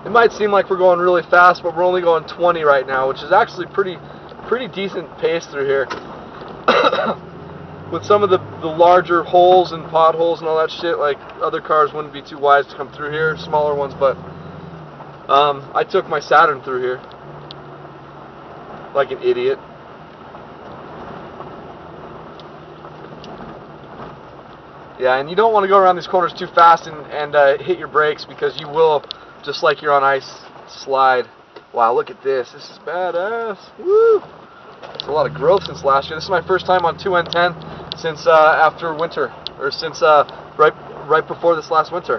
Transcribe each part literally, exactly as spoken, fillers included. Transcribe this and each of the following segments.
It might seem like we're going really fast, but we're only going twenty right now, which is actually pretty pretty decent pace through here. With some of the, the larger holes and potholes and all that shit, like other cars wouldn't be too wise to come through here, smaller ones, but um, I took my Saturn through here like an idiot. Yeah, and you don't want to go around these corners too fast and, and uh, hit your brakes, because you will, just like you're on ice, slide. Wow, look at this. This is badass. Woo! It's a lot of growth since last year. This is my first time on two N ten since uh, after winter, or since uh, right right before this last winter.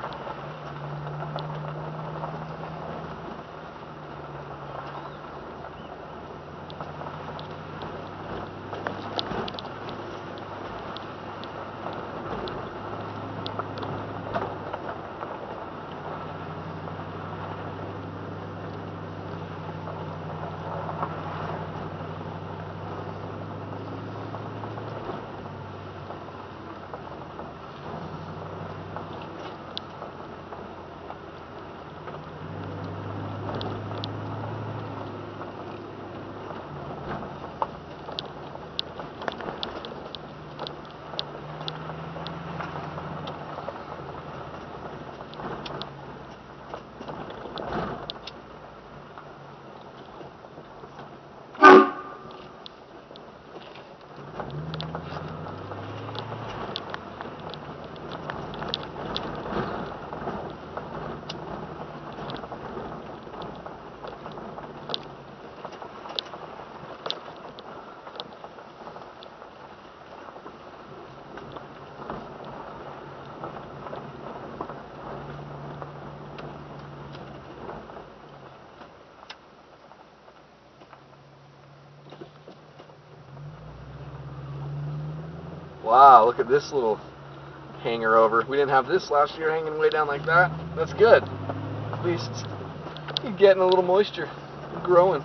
Wow, look at this little hanger over. We didn't have this last year, hanging way down like that. That's good. At least you're getting a little moisture, growing.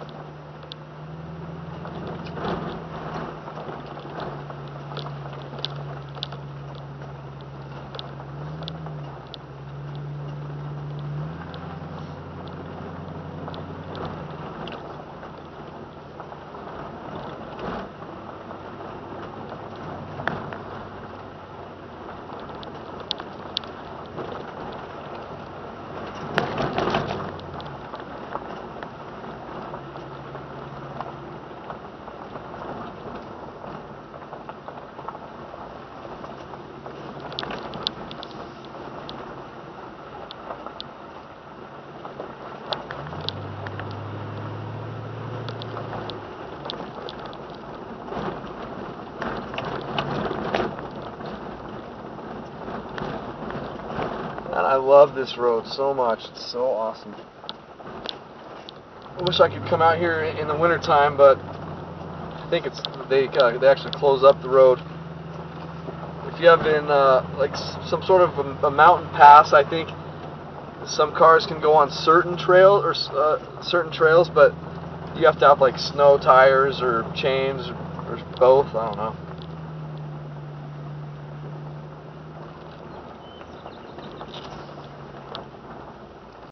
And I love this road so much. It's so awesome. I wish I could come out here in the winter time, but I think it's they uh, they actually close up the road. If you have in uh, like some sort of a, a mountain pass, I think some cars can go on certain trail or uh, certain trails, but you have to have like snow tires or chains or, or both. I don't know.